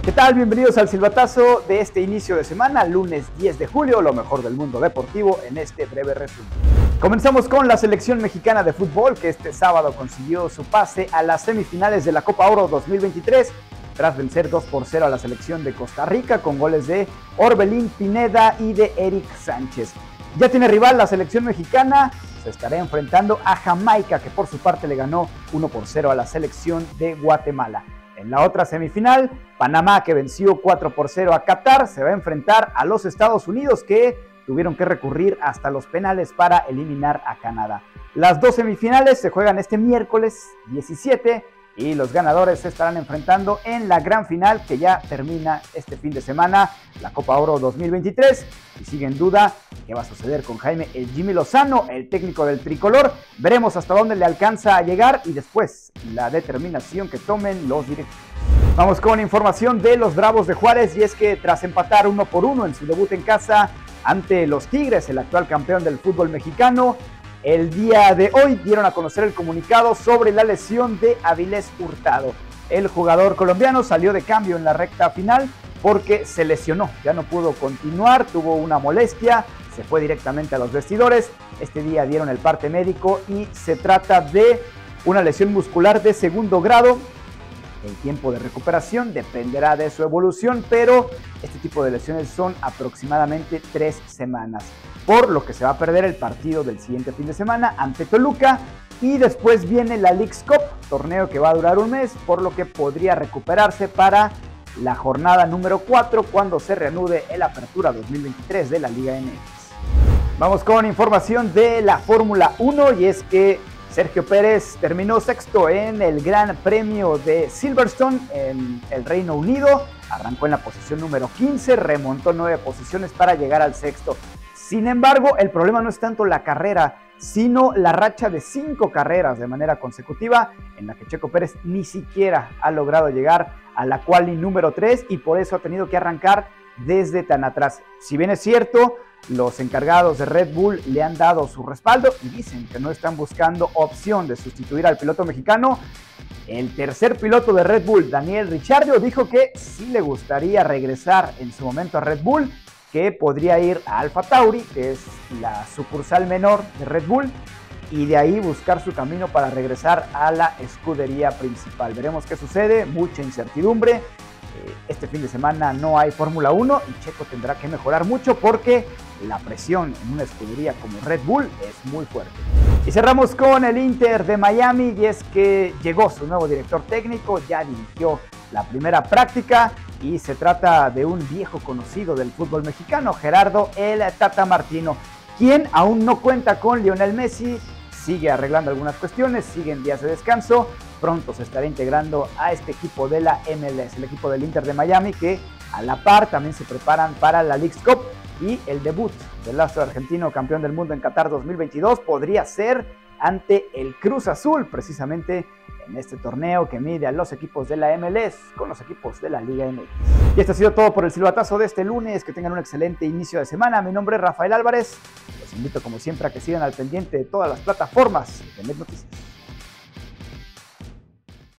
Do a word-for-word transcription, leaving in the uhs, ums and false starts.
¿Qué tal? Bienvenidos al silbatazo de este inicio de semana, lunes diez de julio, lo mejor del mundo deportivo en este breve resumen. Comenzamos con la selección mexicana de fútbol que este sábado consiguió su pase a las semifinales de la Copa Oro dos mil veintitrés tras vencer dos por cero a la selección de Costa Rica con goles de Orbelín Pineda y de Eric Sánchez. Ya tiene rival la selección mexicana, se estará enfrentando a Jamaica, que por su parte le ganó uno por cero a la selección de Guatemala. En la otra semifinal, Panamá, que venció cuatro por cero a Qatar, se va a enfrentar a los Estados Unidos, que tuvieron que recurrir hasta los penales para eliminar a Canadá. Las dos semifinales se juegan este miércoles diecisiete y los ganadores se estarán enfrentando en la gran final que ya termina este fin de semana, la Copa Oro dos mil veintitrés. Y sigue en duda qué va a suceder con Jaime el Jimmy Lozano, el técnico del tricolor. Veremos hasta dónde le alcanza a llegar y después la determinación que tomen los directivos. Vamos con información de los Bravos de Juárez, y es que tras empatar uno por uno en su debut en casa ante los Tigres, el actual campeón del fútbol mexicano, el día de hoy dieron a conocer el comunicado sobre la lesión de Avilés Hurtado. El jugador colombiano salió de cambio en la recta final porque se lesionó, ya no pudo continuar, tuvo una molestia, se fue directamente a los vestidores. Este día dieron el parte médico y se trata de una lesión muscular de segundo grado. El tiempo de recuperación dependerá de su evolución, pero este tipo de lesiones son aproximadamente tres semanas, por lo que se va a perder el partido del siguiente fin de semana ante Toluca, y después viene la Leagues Cup, torneo que va a durar un mes, por lo que podría recuperarse para la jornada número cuatro, cuando se reanude el Apertura dos mil veintitrés de la Liga M X. Vamos con información de la Fórmula uno, y es que Sergio Pérez terminó sexto en el Gran Premio de Silverstone en el Reino Unido. Arrancó en la posición número quince, remontó nueve posiciones para llegar al sexto. Sin embargo, el problema no es tanto la carrera, sino la racha de cinco carreras de manera consecutiva en la que Checo Pérez ni siquiera ha logrado llegar a la quali número tres, y por eso ha tenido que arrancar desde tan atrás. Si bien es cierto, los encargados de Red Bull le han dado su respaldo y dicen que no están buscando opción de sustituir al piloto mexicano, el tercer piloto de Red Bull, Daniel Ricciardo, dijo que sí le gustaría regresar en su momento a Red Bull, que podría ir a Alfa Tauri, que es la sucursal menor de Red Bull, y de ahí buscar su camino para regresar a la escudería principal. Veremos qué sucede, mucha incertidumbre. Este fin de semana no hay Fórmula uno y Checo tendrá que mejorar mucho porque la presión en una escudería como Red Bull es muy fuerte. Y cerramos con el Inter de Miami, y es que llegó su nuevo director técnico, ya dirigió la primera práctica y se trata de un viejo conocido del fútbol mexicano, Gerardo el Tata Martino, quien aún no cuenta con Lionel Messi, sigue arreglando algunas cuestiones, sigue en días de descanso. Pronto se estará integrando a este equipo de la M L S, el equipo del Inter de Miami, que a la par también se preparan para la Leagues Cup, y el debut del astro argentino campeón del mundo en Qatar dos mil veintidós podría ser ante el Cruz Azul, precisamente en este torneo que mide a los equipos de la M L S con los equipos de la Liga M X. Y esto ha sido todo por el silbatazo de este lunes. Que tengan un excelente inicio de semana. Mi nombre es Rafael Álvarez. Los invito como siempre a que sigan al pendiente de todas las plataformas de Net Noticias.